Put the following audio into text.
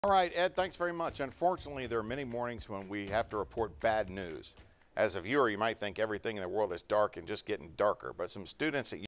All right, Ed, thanks very much. Unfortunately, there are many mornings when we have to report bad news. As a viewer, you might think everything in the world is dark and just getting darker, but some students at